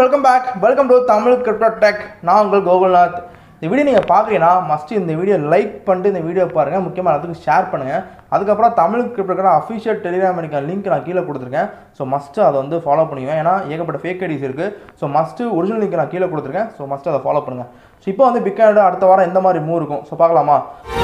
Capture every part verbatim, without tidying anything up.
welcome back. Welcome to Tamilcryptotech. நான் உங்கள் கோகுல்நாத். இந்த வீடியோ நீங்கள் பார்க்குறீங்கன்னா மஸ்ட் இந்த வீடியோ லைக் பண்ணிட்டு இந்த வீடியோ பாருங்கள். முக்கியமாக அதுக்கு ஷேர் பண்ணுங்கள். அதுக்கப்புறம் Tamilcryptotech அஃபிஷியல் டெலிகிராம் எனக்கு லிங்க் நான் கீழே கொடுத்துருக்கேன். ஸோ மஸ்ட்டு அதை வந்து ஃபாலோ பண்ணுவேன். ஏன்னா ஏகப்பட்ட ஃபேக் ஐடிஸ் இருக்குது. ஸோ மஸ்ட்டு ஒரிஜினல் லிங்க் நான் கீழே கொடுத்துருக்கேன். ஸோ மஸ்ட்டு அதை ஃபாலோ பண்ணுங்கள். ஸோ இப்போ வந்து பிட்காயினோட அடுத்த வாரம் எந்த மாதிரி மூவ் இருக்கும் ஸோ பார்க்கலாமா?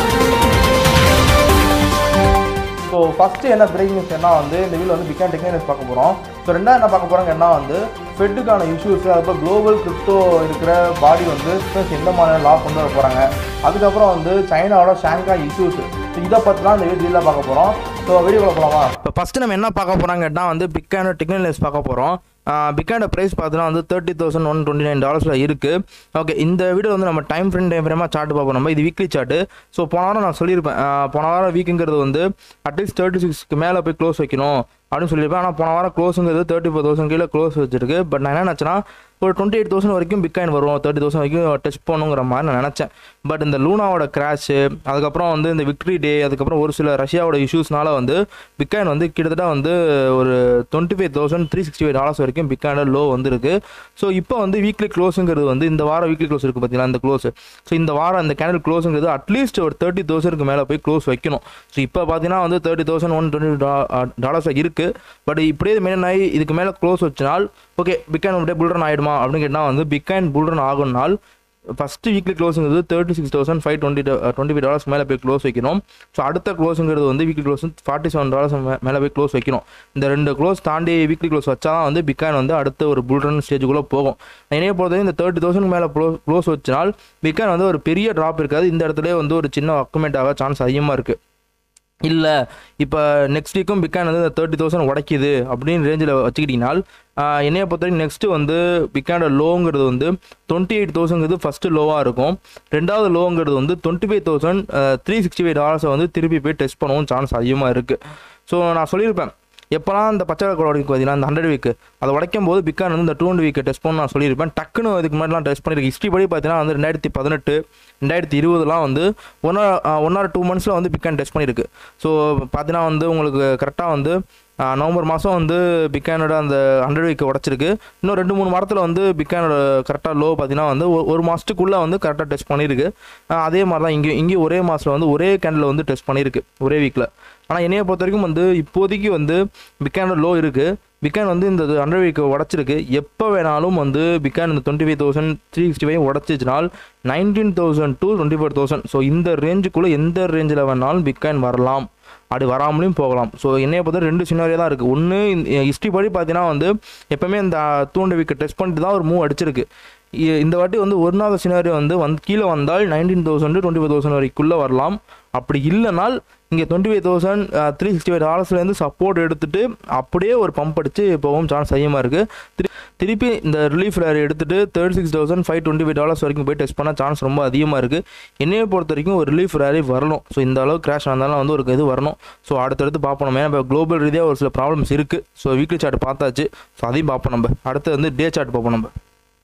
ஸோ ஃபஸ்ட்டு என்ன பிரேக்கிங் நியூஸ் என்ன வந்து இந்த வீடியோ வந்து பிட்காயின் டெக்னிக்கல்ஸ் பார்க்க போகிறோம். ஸோ ரெண்டாவது என்ன பார்க்க போகிறாங்க என்ன வந்து ஃபெட்டுக்கான இஷ்யூஸ், அதுக்கப்புறம் குளோபல் கிரிப்டோ இருக்கிற பாடி வந்து எந்த மாதிரி லா கொண்டு வர போகிறாங்க, அதுக்கப்புறம் வந்து சைனாவோட ஷாங்காய் இஷ்யூஸ். ஸோ இதை பற்றிலாம் இந்த வீடியோவில் பார்க்க போகிறோம். ஸோ வீடியோவில் போகலாமா? இப்போ ஃபஸ்ட்டு நம்ம என்ன பார்க்க போகிறாங்கன்னா வந்து பிட்காயினோட டெக்னிக்கல்ஸ் பார்க்க போகிறோம். பிட்காயினோட ப்ரைஸ் பார்த்தீங்கன்னா வந்து thirty thousand one twenty nine டாலர்ஸில் இருக்குது. ஓகே, இந்த வீடியோ வந்து நம்ம டைம் ஃப்ரெண்ட் டைம் ஃப்ரேமாக சார்ட் பார்ப்போம். நம்ம இது வீக்லி சார்ட்டு. ஸோ போன வாரம் நான் சொல்லியிருப்பேன், போன வாரம் வீக்குங்கிறது வந்து அட்லீஸ்ட் தேர்ட்டி சிக்ஸ்க்கு மேலே போய் க்ளோஸ் வைக்கணும் அப்படின்னு சொல்லியிருப்பேன். ஆனால் போன வாரம் க்ளோஸுங்கிறது தேர்ட்டி ஃபோர் தௌசண்ட் கீழே க்ளோஸ் வச்சிருக்கு. பட் நான் என்ன நினச்சேன்னா ஒரு டுவெண்ட்டி எயிட் தௌசண்ட் வரைக்கும் பிட்காயின் வரும், தேர்ட்டி தௌசண்ட் வரைக்கும் டெஸ்ட் பண்ணுங்கிற மாதிரி நான் நினச்சேன். பட் இந்த லூனாவோட கிராஷு, அதுக்கப்புறம் வந்து இந்த விக்ட்ரி டே, அதுக்கப்புறம் ஒரு சில ரஷ்யாவோட இஷ்யூஸ்னால வந்து பிட்காயின் வந்து கிட்டத்தட்ட வந்து ஒரு twenty five thousand three sixty five dollars வரைக்கும் பிட்காயினோட லோ வந்துருக்கு. ஸோ இப்போ வந்து வீக்லி க்ளோஸுங்கிறது வந்து இந்த வாரம் வீக்லி க்ளோஸ் இருக்குது பார்த்தீங்களா, இந்த க்ளோஸ். ஸோ இந்த வாரம் இந்த கேண்டில் க்ளோஸுங்கிறது அட்லீஸ்ட் ஒரு தேர்ட்டி தௌசண்ட்க்கு மேலே போய் க்ளோஸ் வைக்கணும். ஸோ இப்போ பார்த்தீங்கன்னா வந்து thirty thousand one twenty dollars இருக்குது. பட் இப்படியே மெயின் ஆகி இதுக்கு மேலே க்ளோஸ் வச்சனால் ஓகே பிட்காயின் அப்படியே புல்ரன் ஆகிடுமா அப்படின்னு கேட்டால் வந்து பிட்காயின் புல்ரன் ஆகும்னால் ஃபஸ்ட்டு வீக்லி க்ளோஸுங்கிறது thirty six thousand five twenty twenty five dollars மேலே போய் க்ளோஸ் வைக்கணும். ஸோ அடுத்த க்ளோஸுங்கிறது வந்து weekly close forty seven dollars மேலே போய் க்ளோஸ் வைக்கணும். இந்த ரெண்டு க்ளோஸ் தாண்டி வீக்லி க்ளோஸ் வச்சா தான் வந்து பிட்காயின் வந்து அடுத்த ஒரு புல்ரன் ஸ்டேஜுக்குள்ளே போகும். என்னைய பொறுத்தவரை இந்த தேர்ட்டி தௌசண்ட் மேலே க்ளோ க்ளோஸ் வச்சினால் பிட்காயின் வந்து ஒரு பெரிய ட்ராப் இருக்காது. இந்த இடத்துல வந்து ஒரு சின்ன அக்குமெண்ட் ஆக சான்ஸ் அதிகமாக இருக்குது. இல்லை இப்போ நெக்ஸ்ட் வீக்கும் பிட்காயின் வந்து இந்த தேர்ட்டி தௌசண்ட் உடைக்குது அப்படின்னு ரேஞ்சில் வச்சுக்கிட்டீங்கனால் என்னைய பொறுத்தவரைக்கும் நெக்ஸ்ட்டு வந்து பிட்காயினோட லோங்கிறது வந்து டுவெண்ட்டி எயிட் தௌசண்ட்ங்கிறது ஃபஸ்ட்டு லோவாக இருக்கும். ரெண்டாவது லோங்கிறது வந்து twenty five thousand three sixty five டாலர்ஸை வந்து திருப்பி போய் டெஸ்ட் பண்ணவும் சான்ஸ் அதிகமாக இருக்குது. ஸோ நான் சொல்லியிருப்பேன் எப்போலாம் இந்த பச்சை கலர் உடைக்கும் பார்த்தீங்கன்னா இந்த ஹண்ட்ரட் வீக்கு அதை உடைக்கும் போது பிட்காயின் வந்து இந்த டூ ஹண்ட்ரட் வீக்கை டெஸ்ட் பண்ண நான் சொல்லியிருப்பேன். டக்குன்னு இதுக்கு முன்னாடிலாம் டெஸ்ட் பண்ணியிருக்கு. ஹிஸ்ட்ரி படி பார்த்தீங்கன்னா வந்து ரெண்டாயிரத்தி பதினெட்டு ரெண்டாயிரத்தி இருபதுலாம் வந்து ஒன் ஒன் ஆர் டூ மந்த்ஸில் வந்து பிட்காயின் டெஸ்ட் பண்ணியிருக்கு. ஸோ பார்த்தீங்கன்னா வந்து உங்களுக்கு கரெக்டாக வந்து நவம்பர் மாதம் வந்து பிட்காயினோட அந்த ஹண்ட்ரட் வீக்கை உடச்சிருக்கு. இன்னும் ரெண்டு மூணு வாரத்தில் வந்து பிட்காயினோட கரெக்டாக லோ பார்த்தீங்கன்னா வந்து ஒரு மாதத்துக்குள்ளே வந்து கரெக்டாக டெஸ்ட் பண்ணியிருக்கு. அதே மாதிரி தான் இங்கே இங்கே ஒரே மாதத்தில் வந்து ஒரே கேண்டில் வந்து டெஸ்ட் பண்ணியிருக்கு ஒரே வீக்கில். ஆனால் என்னையை பொறுத்த வரைக்கும் வந்து இப்போதைக்கு வந்து பிட்காயினோட லோ இருக்குது. பிட்காயின் வந்து இந்த ஹண்ட்ரட் வீக்கை உடச்சிருக்கு. எப்போ வேணாலும் வந்து பிட்காயின் இந்த twenty five thousand three sixty five உடச்சிச்சினால் nineteen thousand to twenty four thousand so இந்த ரேஞ்சுக்குள்ளே எந்த ரேஞ்சில் வேணாலும் பிட்காயின் வரலாம், அப்படி வராமலையும் போகலாம். ஸோ என்னைய பொறுத்த ரெண்டு சினாரியோ தான் இருக்குது. ஒன்று ஹிஸ்ட்ரி படி பார்த்தீங்கன்னா வந்து எப்போவுமே இந்த டூ ஹண்ட்ரட் வீக்கை டெஸ்ட் பண்ணிட்டு தான் ஒரு மூவ் அடிச்சிருக்கு. இந்த வாட்டி வந்து ஒன்றாவது சினாரியோ வந்து வந்து கீழே வந்தால் nineteen thousand twenty five thousand வரைக்குள்ளே வரலாம். அப்படி இல்லைனால் இங்கே twenty five thousand three sixty five டாலர்ஸ்லேருந்து சப்போர்ட் எடுத்துகிட்டு அப்படியே ஒரு பம்ப் அடித்து போகவும் சான்ஸ் அதிகமாக இருக்குது. திரு திருப்பி இந்த ரிலீஃப் ரேர் எடுத்துகிட்டு thirty six thousand five twenty five dollars வரைக்கும் போய் டெஸ்ட் பண்ணால் சான்ஸ் ரொம்ப அதிகமாக இருக்குது. என்னையை பொறுத்த வரைக்கும் ஒரு ரிலீஃப் ரேரி வரணும். ஸோ இந்த அளவு கிராஷ் வந்தாலும் வந்து ஒரு இது வரணும். ஸோ அடுத்தடுத்து பார்ப்போம். ஏன்னா இப்போ குளோபல் ரீதியாக ஒரு சில ப்ராப்ளம்ஸ் இருக்குது. ஸோ வீக்லி சார்ட் பார்த்தாச்சு. ஸோ அதையும் பார்ப்போம். நம்ம அடுத்து வந்து டே சார்ட் பார்ப்போம். நம்ம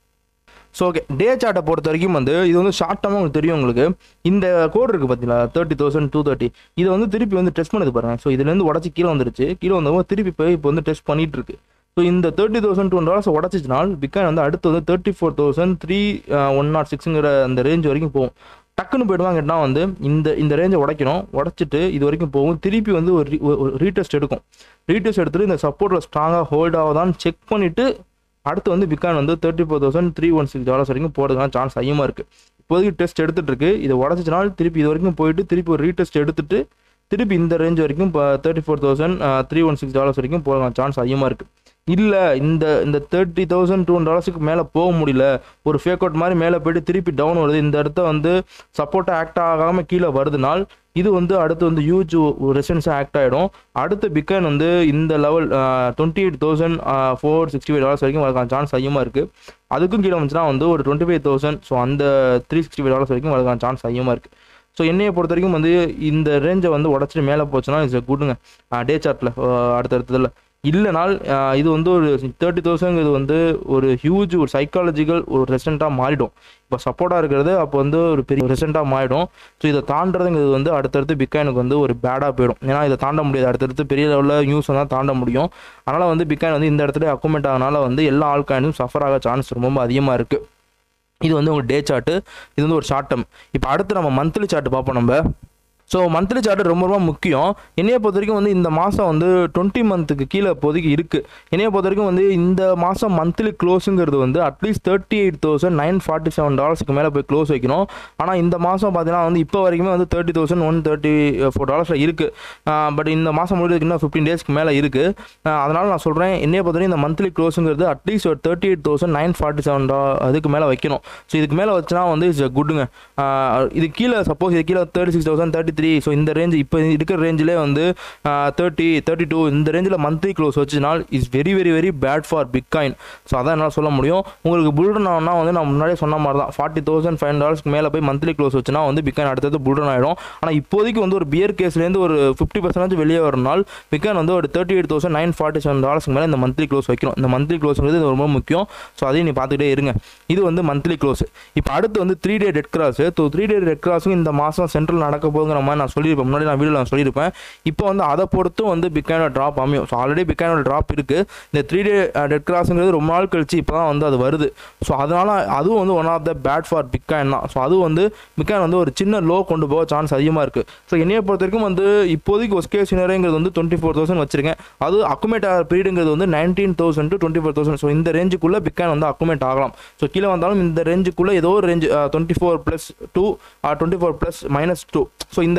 ஸோ ஓகே டே சார்ட்டை பொறுத்த வரைக்கும் வந்து இது வந்து ஷார்ட் டேர்மாக உங்களுக்கு தெரியும். உங்களுக்கு இந்த கோட் இருக்குது பார்த்தீங்களா தேர்ட்டி தௌசண்ட் டூ தேர்ட்டி இதை வந்து திருப்பி வந்து டெஸ்ட் பண்ணது பாருங்கள். ஸோ இதுலேருந்து உடச்சி கீழே வந்துருச்சு. கீழே வந்தவங்க திருப்பி போய் இப்போ வந்து டெஸ்ட் பண்ணிட்டு இருக்கு. ஸோ இந்த தேர்ட்டி தௌசண்ட் டூ டாலர்ஸ் உடச்சிச்சினால் பிட்காயின் வந்து அடுத்து வந்து thirty four thousand three one nought சிக்ஸுங்கிற அந்த ரேஞ்ச் வரைக்கும் போகும். டக்குன்னு போய்டுவாங்க கேட்டால் வந்து இந்த இந்த ரேஞ்சை உடைக்கணும். உடச்சிட்டு இது வரைக்கும் போகும். திருப்பி வந்து ஒரு ரீடெஸ்ட் எடுக்கும். ரீடெஸ்ட் எடுத்துகிட்டு இந்த சப்போர்ட்டில் ஸ்ட்ராங்காக ஹோல்ட் ஆகுதான்னு செக் பண்ணிவிட்டு அடுத்து வந்து பிட்காயின் வந்து thirty four thousand three one six dollars வரைக்கும் போடுறதுக்கான சான்ஸ் அதிகமாக இருக்குது. இப்போதைக்கு டெஸ்ட் எடுத்துகிட்டு இருக்கு. இதை உடச்சிச்சினால் திருப்பி இது வரைக்கும் போயிட்டு திருப்பி ஒரு ரீடெஸ்ட் எடுத்துகிட்டு திருப்பி இந்த ரேஞ்ச் வரைக்கும் இப்போ thirty four thousand three one six dollars வரைக்கும் போடுறதுக்கான சான்ஸ் அதிகமாக இருக்குது. இல்லை இந்த இந்த தேர்ட்டி தௌசண்ட் டூ டாலர்ஸுக்கு மேலே போக முடியல, ஒரு ஃபேக் அவுட் மாதிரி மேலே போய்ட்டு திருப்பி டவுன் வருது, இந்த இடத்த வந்து சப்போர்ட்டாக ஆக்ட் ஆகாமல் கீழே வருதுனால் இது வந்து அடுத்து வந்து ஹியூஜ் ரெசிஸ்டன்ஸாக ஆக்ட் ஆகிடும். அடுத்து பிட்காயின் வந்து இந்த level twenty eight thousand four sixty five dollars வரைக்கும் வரக்கான சான்ஸ் அதிகமாக இருக்குது. அதுக்கும் கீழே வந்துச்சுன்னா வந்து ஒரு டுவெண்ட்டி ஃபைவ் தௌசண்ட் ஸோ அந்த த்ரீ சிக்ஸ்டி ஃபைவ் டாலர்ஸ் வரைக்கும் வரக்கான சான்ஸ் அதிகமாக இருக்குது. ஸோ என்னையை பொறுத்த வரைக்கும் வந்து இந்த ரேஞ்சை வந்து உடச்சிட்டு மேலே போச்சுன்னா இட்ஸ் குட்டுங்க டே சார்ட்டில் அடுத்தடுத்ததில். இல்லைனால் இது வந்து ஒரு தேர்ட்டி தௌசண்ட்ங்கிறது வந்து ஒரு ஹியூஜ் ஒரு சைக்காலஜிக்கல் ஒரு ரெசென்ட்டாக மாறிடும். இப்போ சப்போர்ட்டாக இருக்கிறது அப்போ வந்து ஒரு பெரிய ரெசென்ட்டாக மாறிடும். ஸோ இதை தாண்டதுங்கிறது வந்து அடுத்தடுத்து பிட்காயினுக்கு வந்து ஒரு பேடாக போயிடும். ஏன்னா இதை தாண்ட முடியாது, அடுத்தடுத்து பெரிய லெவலில் நியூஸ் தான் தாண்ட முடியும். அதனால் வந்து பிட்காயின் வந்து இந்த இடத்துல அக்குமெண்ட் ஆகனால வந்து எல்லா ஆல் காயினும் சஃபர் ஆக சான்ஸ் ரொம்ப அதிகமாக இருக்குது. இது வந்து உங்களுக்கு டே சார்ட்டு, இது வந்து ஒரு ஷார்ட் டேர்ம். இப்போ அடுத்து நம்ம மந்த்லி சார்ட் பார்ப்போம் நம்ம. ஸோ மந்த்லி சார்ட் ரொம்ப ரொம்ப முக்கியம். என்னையை பொறுத்த வரைக்கும் வந்து இந்த மாதம் வந்து டுவெண்ட்டி மந்த்துக்கு கீழே இப்போதைக்கு இருக்குது. என்னையை பொறுத்த வரைக்கும் வந்து இந்த மாதம் மந்த்லி க்ளோஸுங்கிறது வந்து at least thirty eight thousand nine forty seven டாலர்ஸ்க்கு மேலே போய் க்ளோஸ் வைக்கணும். ஆனால் இந்த மாதம் பார்த்தீங்கன்னா வந்து இப்போ வரைக்குமே வந்து thirty thousand one thirty four டாலர்ஸில் இருக்குது. பட் இந்த மாதம் முடிவுக்கு இன்னும் ஃபிஃப்டீன் டேஸ்க்கு மேலே இருக்குது. அதனால் நான் சொல்கிறேன், என்னையை பொறுத்த வரைக்கும் இந்த மந்த்லி க்ளோஸுங்கிறது அட்லீஸ்ட் ஒரு thirty eight thousand nine forty seven டா அதுக்கு மேலே வைக்கணும். ஸோ இதுக்கு மேலே வச்சுனா வந்து இட்ஸ் குட்டுங்க. இது கீழே சப்போஸ் இது கீழே thirty six thousand thirty three so இந்த ரேஞ்ச் இப்போ இருக்கிற ரேஞ்சிலே வந்து தேர்ட்டி தேர்ட்டி டூ இந்த ரேஞ்சில் மந்த்லி க்ளோஸ் வச்சுனால் is very very very bad for bitcoin. So அதான் என்னால் சொல்ல முடியும். உங்களுக்கு புல்ரன் ஆகுனா வந்து நான் முன்னாடியே சொன்ன மாதிரி தான் ஃபார்ட்டி தௌசண்ட் ஃபைவ் டாலர்ஸ்க்கு மேலே போய் மந்த்லி க்ளோஸ் வச்சுனா வந்து பிட்காயின் அடுத்தது புல்ரன் ஆகிடும். ஆனால் இப்போதைக்கு வந்து ஒரு பியர் கேஸ்லேருந்து ஒரு ஃபிஃப்டி பர்சன்டேஜ் வெளியே வரனால் பிட்காயின் வந்து ஒரு thirty eight thousand nine forty seven டாலர்ஸ்க்கு மேலே இந்த மந்த்லி க்ளோஸ் வைக்கணும். இந்த மந்த்லி க்ளோஸ்ங்கிறது ரொம்ப முக்கியம். ஸோ அதையும் நீ பார்த்துக்கிட்டே இருங்க. இது வந்து மந்த்லி க்ளோஸ். இப்போ அடுத்து வந்து three day dead cross. So three day dead கிராஸும் இந்த மாதம் சென்ட்ரல் நடக்க போகுங்கிற மாதிரி நான் சொல்லியிருப்பேன், முன்னாடி நான் வீடியோவில் நான் சொல்லியிருப்பேன். இப்போ வந்து அதை பொறுத்தும் வந்து பிட்காயினோட ட்ராப் அமையும். ஸோ ஆல்ரெடி பிட்காயினோட ட்ராப் இருக்குது. இந்த த்ரீ டே டெட் கிராஸுங்கிறது ரொம்ப நாள் கழிச்சு இப்போ தான் வந்து அது வருது. ஸோ அதனால் அதுவும் வந்து one of the bad for bitcoin தான். ஸோ அதுவும் வந்து பிட்காயின் வந்து ஒரு சின்ன லோ கொண்டு போக சான்ஸ் அதிகமாக இருக்குது. ஸோ என்னையை பொறுத்த வரைக்கும் வந்து இப்போதைக்கு ஒஸ்கே சினரேங்கிறது வந்து டுவெண்ட்டி ஃபோர் தௌசண்ட் வச்சிருக்கேன். அது அக்குமேட் ஆகிற பீரியடுங்கிறது வந்து nineteen thousand to twenty four thousand so இந்த ரேஞ்சுக்குள்ளே பிட்காயின் வந்து அக்குமேட் ஆகலாம். ஸோ கீழே வந்தாலும் இந்த ரேஞ்சுக்குள்ளே ஏதோ ஒரு range twenty four plus two twenty four plus minus two so இந்த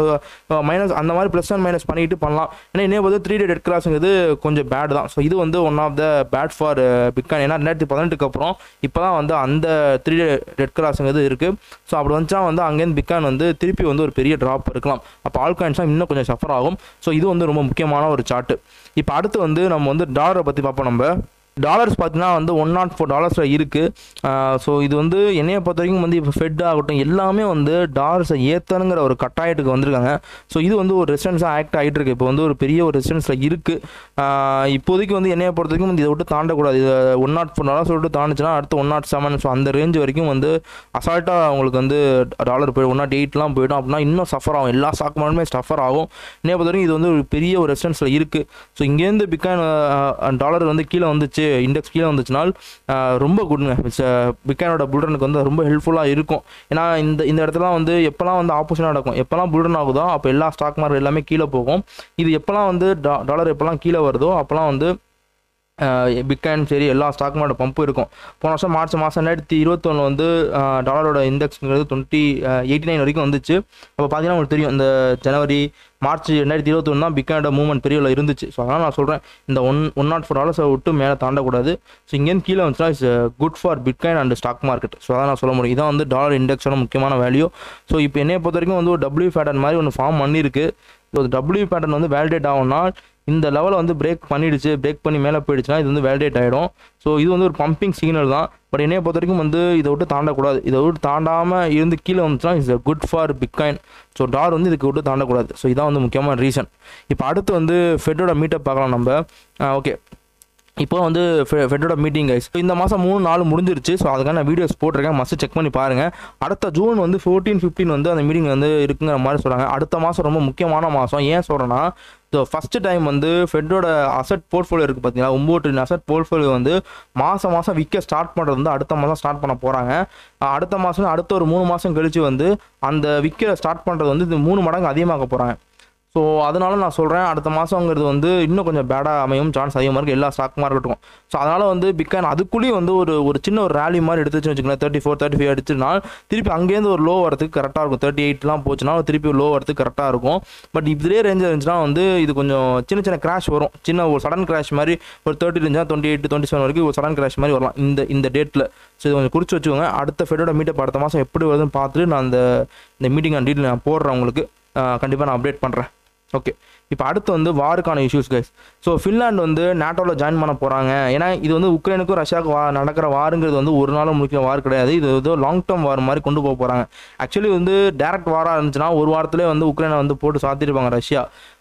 மைனஸ் அந்த மாதிரி ப்ளஸ் அண்ட் மைனஸ் பண்ணிட்டு பண்ணலாம். ஏன்னா இன்னும் வந்து த்ரீ டே டெட் கிராஸுங்கிறது கொஞ்சம் பேட் தான். ஸோ இது வந்து one of the bad for bitcoin. ஏன்னா ரெண்டாயிரத்தி பதினெட்டுக்கு அப்புறம் இப்போ தான் வந்து அந்த த்ரீ டே டெட் கிராஸுங்கிறது இருக்குது. ஸோ அப்படி வந்துச்சா வந்து அங்கேருந்து பிட்காயின் வந்து திருப்பி வந்து ஒரு பெரிய ட்ராப் இருக்கலாம். அப்போ ஆல் காயின்ஸ்லாம் இன்னும் கொஞ்சம் சஃபர் ஆகும். ஸோ இது வந்து ரொம்ப முக்கியமான ஒரு சார்ட்டு. இப்போ அடுத்து வந்து நம்ம வந்து டாலரை பற்றி பார்ப்போம். நம்ம டாலர்ஸ் பார்த்தீங்கன்னா வந்து ஒன் நாட் ஃபோர் டாலர்ஸில் இருக்குது. ஸோ இது வந்து என்னையை பொறுத்த வரைக்கும் வந்து இப்போ ஃபெட் ஆகட்டும் எல்லாமே வந்து டாலர்ஸை ஏற்றணுங்கிற ஒரு கட்டாயத்துக்கு வந்திருக்காங்க. ஸோ இது வந்து ஒரு ரெசிஸ்டன்ஸாக ஆக்ட் ஆகிட்டு இருக்கு. இப்போ வந்து ஒரு பெரிய ஒரு ரெசிஸ்டன்ஸில் இருக்குது. இப்போதைக்கு வந்து என்னையை பொறுத்த வரைக்கும் வந்து இதை விட்டு தாண்டக்கூடாது. இது ஒன் நாட் ஃபோர் டாலர்ஸ் விட்டு தாண்டுச்சுன்னா அடுத்து ஒன் நாட் செவன் ஸோ அந்த ரேஞ்ச் வரைக்கும் வந்து அசால்ட்டாக அவங்களுக்கு வந்து டாலர் போய்டும். ஒன் நாட் எயிட்லாம் போய்டும். அப்படின்னா இன்னும் சஃபர் ஆகும். எல்லா ஸ்டாக் மார்க்கெட்டுமே சஃபர் ஆகும். என்னையை பொறுத்த வரைக்கும் இது வந்து ஒரு பெரிய ஒரு ரெசிஸ்டன்ஸில் இருக்குது. ஸோ இங்கேருந்து பிட்காயின் டாலர் வந்து கீழே வந்துச்சு, இண்டெக்ஸ் கீழே வந்துச்சுனால் ரொம்ப குட்ங்க. பிட்காயினோட புல்ரனுக்கு வந்து ரொம்ப ஹெல்ப்ஃபுல்லாக இருக்கும். ஏன்னா இந்த இந்த இடத்துல வந்து எப்போல்லாம் வந்து ஆப்போசிட்டாக நடக்கும், எப்போல்லாம் புல்ரன் ஆகுதோ அப்போ எல்லா ஸ்டாக் மார்க்கெட் எல்லாமே கீழே போகும். இது எப்போல்லாம் வந்து டாலர் எப்போல்லாம் கீழே வருதோ அப்போல்லாம் வந்து பிட்காயின் சரி எல்லா ஸ்டாக் மார்க்கெட் பம்பும் இருக்கும். போன வருஷம் மார்ச் மாதம் ரெண்டாயிரத்தி இருபத்தொன்று வந்து டாலரோட இண்டெக்ஸ்ங்கிறது டுவெண்ட்டி எயிட்டி நைன் வரைக்கும் வந்துச்சு. அப்போ பார்த்தீங்கன்னா உங்களுக்கு தெரியும் இந்த ஜனவரி மார்ச் ரெண்டாயிரத்தி இருபத்தொன்று தான் பிட்காயினோட மூவ்மெண்ட் பெரிய இருந்துச்சு. ஸோ அதனால் நான் சொல்கிறேன் இந்த ஒன் ஒன் நாட் ஃபோர் டாலர்ஸை விட்டு மேலே தாண்டக்கூடாது. ஸோ இங்கேருந்து கீழே வந்துச்சுன்னா it's good for bitcoin and stock market. So அதான் நான் சொல்ல முடியும். இதான் வந்து டாலர் இண்டெக்ஸோட முக்கியமான வேல்யூ. ஸோ இப்போ என்னையை பொறுத்த வரைக்கும் வந்து ஒரு டபிள்யூ பேட்டர்ன் மாதிரி ஒன்று ஃபார்ம் பண்ணியிருக்கு. ஸோ டபிள்யூ பேட்டர்ன் வந்து வேலிடேட் ஆகும்னா இந்த லெவலை வந்து பிரேக் பண்ணிடுச்சு, பிரேக் பண்ணி மேலே போயிடுச்சுன்னா இது வந்து வேலிடேட் ஆகிடும். ஸோ இது வந்து ஒரு பம்பிங் சிக்னல் தான். பட் என்னையை பொறுத்த வரைக்கும் வந்து இதை விட்டு தாண்டக்கூடாது. இதை விட்டு தாண்டாமல் இருந்து கீழே வந்துச்சுன்னா it's a good for bitcoin. So dollar வந்து இதுக்கு விட்டு தாண்டக்கூடாது. ஸோ இதான் வந்து முக்கியமான ரீசன். இப்போ அடுத்து வந்து ஃபெட்டோட மீட்டப் பார்க்கலாம் நம்ம. ஓகே, இப்போ வந்து ஃபெட்டோட மீட்டிங் கைஸ் இந்த மாதம் மூணு நாலு முடிஞ்சிருச்சு. ஸோ அதுக்கான நான் வீடியோஸ் போட்டிருக்கேன், மஸ்ட் செக் பண்ணி பாருங்கள். அடுத்த ஜூன் வந்து ஃபோர்டீன் ஃபிஃப்டீன் வந்து அந்த மீட்டிங் வந்து இருக்குங்கிற மாதிரி சொல்கிறாங்க. அடுத்த மாதம் ரொம்ப முக்கியமான மாதம். ஏன் சொல்கிறேன்னா ஸோ ஃபஸ்ட்டு டைம் வந்து ஃபெட்டோட அசட் போர்ட்ஃபோலியோ இருக்குது பார்த்தீங்கன்னா, ஒம்பது அசட் போர்ட்ஃபோலியோ வந்து மாதம் மாதம் விற்க ஸ்டார்ட் பண்ணுறது வந்து அடுத்த மாதம் ஸ்டார்ட் பண்ண போகிறாங்க. அடுத்த மாதம் அடுத்த ஒரு மூணு மாதம் கழித்து வந்து அந்த விற்க ஸ்டார்ட் பண்ணுறது வந்து இது மூணு மடங்கு அதிகமாக போகிறாங்க. ஸோ அதனால நான் சொல்கிறேன் அடுத்த மாதங்கிறது வந்து இன்னும் கொஞ்சம் பேடாக அமையும் சான்ஸ் அதிகமாக இருக்குது எல்லா ஸ்டாக் மார்க்கெட்டுக்கும். ஸோ அதனால் வந்து பிட்காயின் அதுக்குள்ளேயும் வந்து ஒரு ஒரு சின்ன ஒரு ரேலி மாதிரி எடுத்துச்சுன்னு வச்சுக்கோங்களேன். தேர்ட்டி ஃபோர் தேர்ட்டி ஃபைவ் அடிச்சுனால் திருப்பி அங்கேருந்து ஒரு லோ வரதுக்கு கரெக்டாக இருக்கும். தேர்ட்டி எயிட்லாம் போச்சுன்னா திருப்பி ஒரு லோ வரதுக்கு கரெக்டாக இருக்கும். பட் இப்படியே ரேஞ்ச் இருந்துச்சுன்னா வந்து இது கொஞ்சம் சின்ன சின்ன கிராஷ் வரும். சின்ன ஒரு சடன் கிராஷ் மாதிரி ஒரு தேர்ட்டி இருந்துச்சுன்னா டுவெண்ட்டி எயிட் டுவெண்ட்டி செவன் வரைக்கும் ஒரு சடன் கிராஷ் மாதிரி வரலாம் இந்த இந்த டேட்டில். ஸோ இது கொஞ்சம் குறித்து வச்சுக்கோங்க. அடுத்த ஃபெட்டோட மீட்டப் அடுத்த மாதம் எப்படி வருதுன்னு பார்த்துட்டு நான் அந்த இந்த மீட்டிங் அண்ட் டீட்டெயில் நான் போடுறேன் உங்களுக்கு. கண்டிப்பாக நான் அப்டேட் பண்ணுறேன். ஓகே, இப்போ அடுத்து வந்து வாருக்கான இஷ்யூஸ் கைஸ். ஸோ ஃபின்லாண்ட் வந்து நேட்டோவில் ஜாயின் பண்ண போகிறாங்க. ஏன்னா இது வந்து உக்ரைனுக்கும் ரஷ்யாவுக்கு வா நடக்கிற வாருங்கிறது வந்து ஒரு நாளும் முடிக்கிற வார் கிடையாது. இது வந்து லாங் டேர்ம் வார் மாதிரி கொண்டு போக போகிறாங்க. ஆக்சுவலி வந்து டேரக்ட் வாராக இருந்துச்சுன்னா ஒரு வாரத்திலே வந்து உக்ரைனை வந்து போட்டு சாத்திருப்பாங்க ரஷ்யா.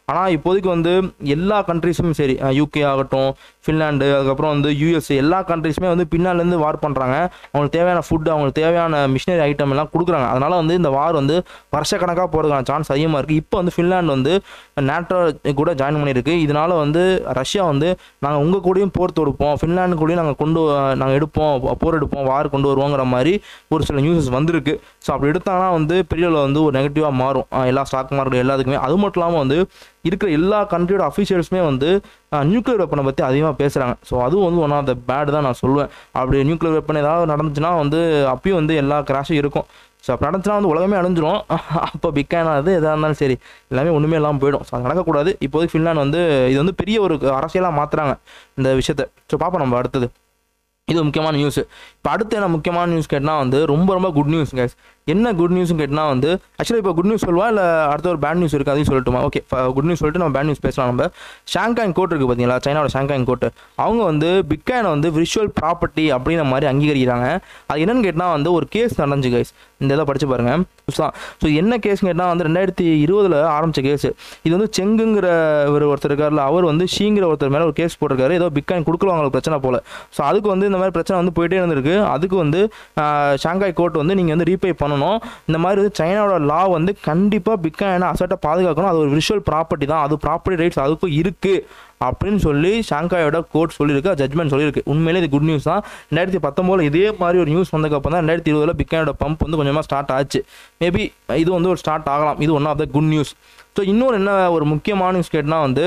ஆனால் இப்போதைக்கு வந்து எல்லா கண்ட்ரீஸுமே சரி, யூகே ஆகட்டும், ஃபின்லாண்டு, அதுக்கப்புறம் வந்து யூஎஸ், எல்லா கண்ட்ரீஸுமே வந்து பின்னாலேருந்து வார் பண்ணுறாங்க. அவங்களுக்கு தேவையான ஃபுட்டு, அவங்களுக்கு தேவையான மிஷினரி ஐட்டம் எல்லாம் கொடுக்குறாங்க. அதனால் வந்து இந்த வார் வந்து வருஷக்கணக்காக போகிறதுக்கான சான்ஸ் அதிகமாக இருக்குது. இப்போ வந்து ஃபின்லாண்டு வந்து நேட்டோ கூட ஜாயின் பண்ணியிருக்கு. இதனால் வந்து ரஷ்யா வந்து நாங்கள் உங்கள் கூடயும் போர் தொடுப்போம், ஃபின்லாண்டு கூடயும் நாங்கள் கொண்டு நாங்கள் எடுப்போம், போர் எடுப்போம், வார் கொண்டு வருவோங்கிற மாதிரி ஒரு சில நியூஸஸ் வந்திருக்கு. ஸோ அப்படி எடுத்தாங்கன்னா வந்து பெரிய அளவில் வந்து ஒரு நெகட்டிவாக மாறும் எல்லா ஸ்டாக் மார்க்கெட் எல்லாத்துக்குமே. அது மட்டும் இல்லாமல் வந்து இருக்கிற எல்லா கண்ட்ரியோட அஃபீஷியல்ஸுமே வந்து நியூக்ளியர் வெப்பனை பற்றி அதிகமாக பேசுகிறாங்க. ஸோ அதுவும் வந்து ஒன் ஆஃப் த பேட் தான் நான் சொல்லுவேன். அப்படி நியூக்ளியர் வெப்பன் ஏதாவது நடந்துச்சுன்னா வந்து அப்பயும் வந்து எல்லா கிராஷும் இருக்கும். ஸோ அப்போ நடந்துச்சுன்னா வந்து உலகமே அழிஞ்சிரும். அப்போ பிக்கானது எதாக இருந்தாலும் சரி எல்லாமே ஒன்றுமே இல்லாமல் போயிடும். ஸோ அது நடக்கக்கூடாது. இப்போதைக்கு ஃபின்லாந்து வந்து இது வந்து பெரிய ஒரு அரசியலாக மாற்றுறாங்க இந்த விஷயத்தை. ஸோ பார்ப்போம் நம்ம அடுத்தது. இது முக்கியமான நியூஸ். இப்போ அடுத்து என்ன முக்கியமான நியூஸ் கேட்டால் வந்து ரொம்ப ரொம்ப குட் நியூஸ் கைஸ். என்ன குட் நியூஸ்னு கேட்டால் வந்து ஆக்சுவலாக இப்போ குட் நியூஸ் சொல்லுவா இல்லை அடுத்த ஒரு பேட் நியூஸ் இருக்குது அதையும் சொல்லட்டுமா? ஓகே, குட் நியூஸ் சொல்லிட்டு நம்ம பேட் நியூஸ் பேசலாம். நம்ம ஷாங்காய் கோர்ட் இருக்குது பார்த்தீங்களா, சைனாவோட ஷாங்காய் கோர்ட், அவங்க வந்து பிட்காயினை வந்து விர்ச்சுவல் ப்ராப்பர்ட்டி அப்படின்ற மாதிரி அங்கீகரிக்கிறாங்க. அது என்னென்னு கேட்டால் வந்து ஒரு கேஸ் நடந்துச்சு கைஸ். இந்த இதை படித்து பாருங்கள். ஸோ என்ன கேஸ்ன்னு கேட்டால் வந்து ரெண்டாயிரத்தி இருபதில் ஆரம்பித்த கேஸ். இது வந்து செங்குங்கிற ஒரு ஒருத்தர் இருக்கார்ல, அவர் வந்து ஷீங்கிற ஒருத்தர் மேலே ஒரு கேஸ் போட்டிருக்காரு. ஏதோ பிட்காயின் கொடுக்குறவங்களுக்கு பிரச்சனை போல். ஸோ அதுக்கு வந்து இந்த மாதிரி பிரச்சனை வந்து போயிட்டே இருந்திருக்கு. அதுக்கு வந்து ஷாங்காய் கோர்ட் வந்து நீங்கள் வந்து ரீபே பண்ணணும். இந்த மாதிரி வந்து சைனாவோட லா வந்து கண்டிப்பாக பிட்காயினை அசட்டை பாதுகாக்கணும். அது ஒரு விர்ச்சுவல் ப்ராப்பர்ட்டி தான், அது ப்ராப்பர்ட்டி ரைட்ஸ் அதுக்கும் இருக்குது அப்படின்னு சொல்லி ஷாங்காயோட கோர்ட் சொல்லியிருக்கு, ஜட்மெண்ட் சொல்லியிருக்கு. உண்மையிலே இது குட் நியூஸ் தான். ரெண்டாயிரத்தி பத்தொம்போதில் இதே மாதிரி ஒரு நியூஸ் வந்ததுக்கப்புறம் தான் ரெண்டாயிரத்தி இருபதில் பிட்காயினோட பம்ப் வந்து கொஞ்சமாக ஸ்டார்ட் ஆச்சு. மேபி இது வந்து ஒரு ஸ்டார்ட் ஆகலாம். இது one of the good news. So இன்னொரு என்ன ஒரு முக்கியமான நியூஸ் கேட்டால் வந்து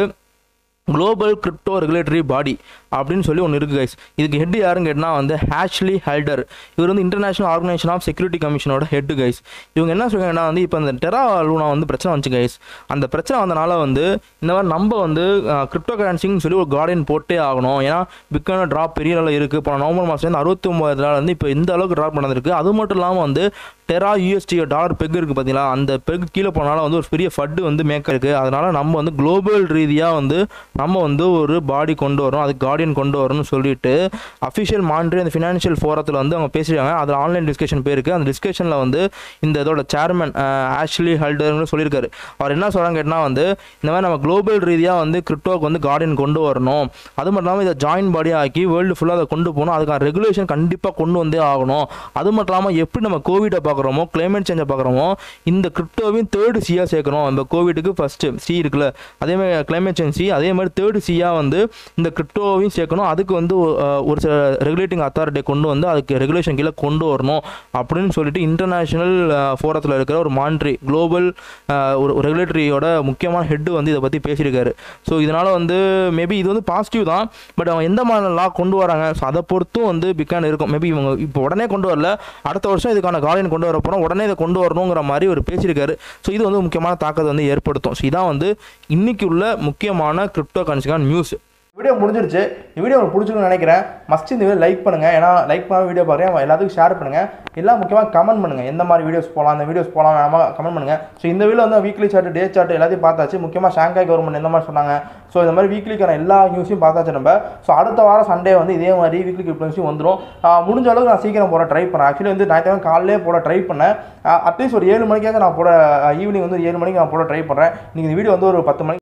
குளோபல் கிரிப்டோ ரெகுலேட்டரி பாடி அப்படின்னு சொல்லி ஒன்று இருக்குது கைஸ். இதுக்கு ஹெட் யாருன்னு கேட்டால் வந்து ஆஷ்லி ஹல்டர். இவர் வந்து இன்டர்நேஷனல் ஆர்கனைசேஷன் ஆஃப் செக்யூரிட்டி கமிஷனோட ஹெட் கைஸ். இவங்க என்ன சொல்கிறாங்கன்னா வந்து இப்போ இந்த டெரா லூனா வந்து பிரச்சனை வந்துச்சு கைஸ். அந்த பிரச்சனை வந்தனால வந்து இந்த மாதிரி நம்ம வந்து கிரிப்டோ கரன்சின்னு சொல்லி ஒரு கார்டன் போட்டே ஆகணும். ஏன்னா பிட்காயினோட ட்ராப் பெரிய அளவில் இருக்குது. இப்போ நவம்பர் மாதம் அறுபத்தி ஒம்பது நாள் வந்து இப்போ இந்த அளவுக்கு ட்ராப் நடந்திருக்கு. அது மட்டும் இல்லாமல் வந்து டெரா யூஎஸ்டி டாலர் பெக் இருக்குது பார்த்தீங்களா, அந்த பெக் கீழே போனாலும் வந்து ஒரு பெரிய ஃபட்டு வந்து மேக் இருக்குது. அதனால் நம்ம வந்து குளோபல் ரீதியாக வந்து நம்ம வந்து ஒரு பாடி கொண்டு வரோம், அது கார்டியன் கொண்டு வரணும்னு சொல்லிட்டு அஃபிஷியல் மானிட்டரி அந்த ஃபினான்ஷியல் ஃபோரத்தில் வந்து அவங்க பேசியிருக்காங்க. அதில் ஆன்லைன் டிஸ்கஷன் போயிருக்கு. அந்த டிஸ்கஷனில் வந்து இந்த இதோட சேர்மன் ஆஷ்லி ஹல்டர்னு சொல்லியிருக்காரு. அவர் என்ன சொல்கிறாங்க கேட்டால் வந்து இந்த மாதிரி நம்ம குளோபல் ரீதியாக வந்து கிரிப்டோக்கு வந்து கார்டியன் கொண்டு வரணும். அது மட்டும் இல்லாமல் இதை ஜாயின் பாடியாக ஆக்கி வேர்ல்டு ஃபுல்லாக அதை கொண்டு போகணும். அதுக்கான ரெகுலேஷன் கண்டிப்பாக கொண்டு வந்தே ஆகணும். அது மட்டும் இல்லாமல் எப்படி நம்ம கோவிடை பார்க்குறோமோ, கிளைமேட் சேஞ்சை பார்க்குறோமோ, இந்த கிரிப்டோவையும் தேர்டு சியாக சேர்க்கணும். இந்த கோவிடுக்கு ஃபஸ்ட்டு சி இருக்குல்ல, அதேமாதிரி கிளைமேட் சேஞ்ச் சி, அதே மாதிரி தேர்டு சியாக வந்து இந்த கிரிப்டோவையும் சேர்க்கணும். அதுக்கு வந்து ஒரு சில ரெகுலேட்டிங் அத்தாரிட்டியை கொண்டு வந்து அதுக்கு ரெகுலேஷன் கீழே கொண்டு வரணும் அப்படின்னு சொல்லிட்டு இன்டர்நேஷனல் ஃபோரத்தில் இருக்கிற ஒரு மானிட்டரி குளோபல் ஒரு ரெகுலேட்டரியோட முக்கியமான ஹெட்டு வந்து இதை பற்றி பேசியிருக்காரு. ஸோ இதனால் வந்து மேபி இது வந்து பாசிட்டிவ் தான். பட் அவங்க எந்த மாதிரி லா கொண்டு வராங்க, ஸோ அதை பொறுத்தும் வந்து பிட்காயின் இருக்கும். மேபி இவங்க இப்போ உடனே கொண்டு வரல, அடுத்த வருஷம் இதுக்கான கார்டியன் கொண்டு வர போகிறோம், உடனே இதை கொண்டு வரணுங்கிற மாதிரி ஒரு பேசியிருக்காரு. ஸோ இது வந்து முக்கியமான தாக்கத்தை வந்து ஏற்படுத்தும். ஸோ இதான் வந்து இன்னைக்கு உள்ள முக்கியமான கிரிப்டோ கரன்சிக்கான நியூஸ். வீடியோ முடிஞ்சிருச்சு. இந்த வீடியோ உங்களுக்கு பிடிச்சிருக்குன்னு நினைக்கிறேன். மஸ்ட் இந்த வீடியோ லைக் பண்ணுங்கள். ஏன்னா லைக் பண்ண வீடியோ பார்க்குறேன், எல்லாத்துக்கும் ஷேர் பண்ணுங்கள். எல்லாம் முக்கியமாக கமெண்ட் பண்ணுங்கள். எந்த மாதிரி வீடியோஸ் போகலாம், இந்த வீடியோஸ் போகலாம் வேணாமா கமெண்ட் பண்ணுங்கள். ஸோ இந்த வீடியோ வந்து வீக்லி சார்ட், டே சார்ட் எல்லாத்தையும் பார்த்தாச்சு. முக்கியமாக ஷாங்காய் கவர்மெண்ட் எந்த மாதிரி சொன்னாங்க, ஸோ இந்த மாதிரி வீக்லிக்கான எல்லா நியூஸையும் பார்த்தாச்சு நம்ம. ஸோ அடுத்த வாரம் சண்டே வந்து இதே மாதிரி வீக்லி கிரிப்டோ நியூஸும் வந்துடும். முடிஞ்ச அளவுக்கு நான் சீக்கிரம் போட ட்ரை பண்ணேன். ஆக்சுவலி வந்து ஞாயிற்றுக்கிழமை காலையிலே போட ட்ரை பண்ணேன். அட்லீஸ்ட் ஒரு ஏழு மணிக்காக நான் போட, ஈவினிங் வந்து ஏழு மணிக்கு நான் போட ட்ரை பண்ணுறேன். நீங்கள் இந்த வீடியோ வந்து ஒரு பத்து மணிக்கு